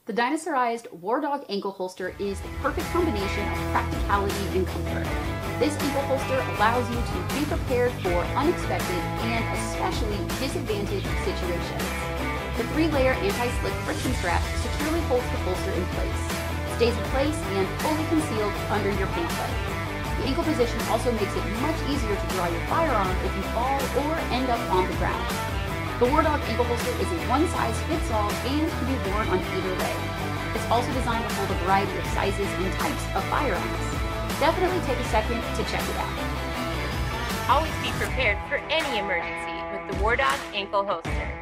The Dinosaurized War Dog ankle holster is the perfect combination of practicality and comfort. This ankle holster allows you to be prepared for unexpected and especially disadvantaged situations. The 3-layer anti-slip friction strap securely holds the holster in place, stays in place and fully concealed under your pant leg. The ankle position also makes it much easier to draw your firearm if you fall or end up on the ground. The War Dog ankle holster is a one-size-fits-all and can be worn on either leg. It's also designed to hold a variety of sizes and types of firearms. Definitely take a second to check it out. Always be prepared for any emergency with the War Dog ankle holster.